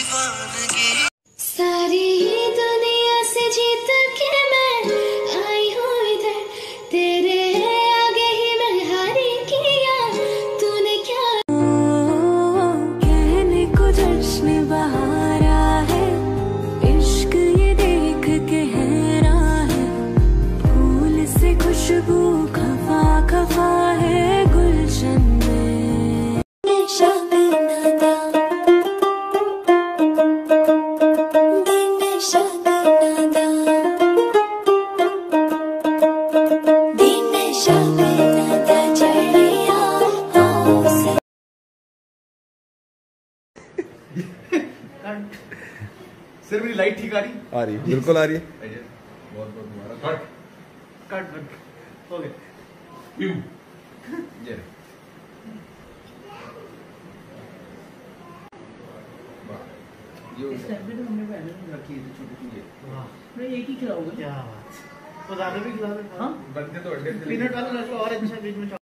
सारी दुनिया से जीत के मैं आई हूँ इधर, तेरे आगे ही मैं हारी किया, तूने क्या कहने को जश्न बहारा है, इश्क ये देख के हैरान है, फूल से खुशबू खफा खफा है गुलशन में, नशा में नादा सर मेरी लाइट ठीक आ रही? आ रही है, बिल्कुल आ रही है। बहुत बहुत तुम्हारा कट हो गया। ये हमने पहले रखी है छोटी मैं एक ही खिलाऊंगा। क्या बात, तो ज्यादा भी खिला दे। हाँ बनते तो अड्डे पीनट वाला रखो और अच्छा बीच में